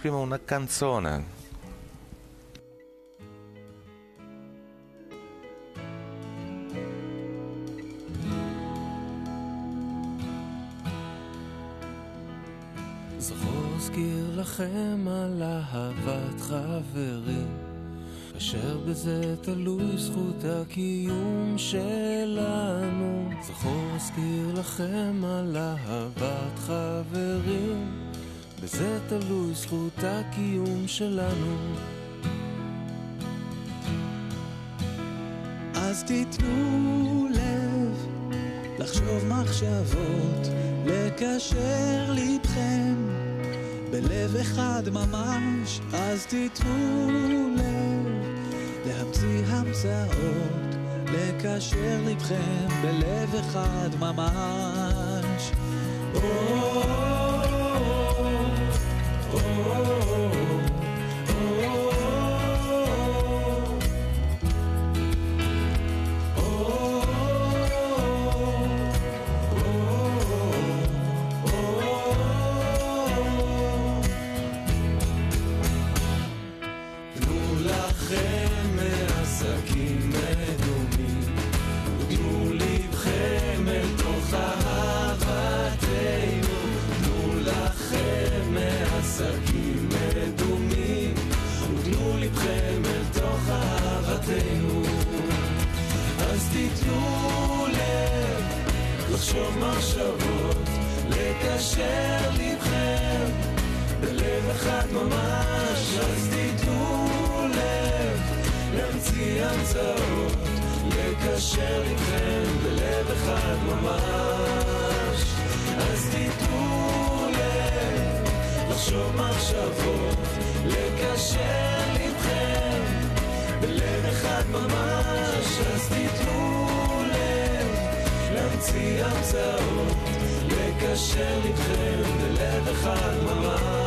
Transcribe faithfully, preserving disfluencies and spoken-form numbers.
prima una canzone. זכור אזכיר לכם על אהבת חברים, אשר בזה תלוי זכות הקיום שלנו. זכור אזכיר לכם על אהבת חברים, בזה תלוי זכות הקיום שלנו. אז תתנו לב, לחשוב מחשבות, לקשר לבכם בלב אחד ממש. אז תתנו לב, להמציא המצאות, לקשר לבכם בלב אחד ממש. לחשוב מחשבות, לקשר לבכם בלב אחד ממש. אז תתנו לב, להמציא המצאות, לקשר לבכם בלב אחד ממש. אז תתנו לב, לחשוב מחשבות, לקשר לבכם בלב אחד ממש. אז תתנו לב, להמציא המצאות, לקשר לבכם בלב אחד ממש.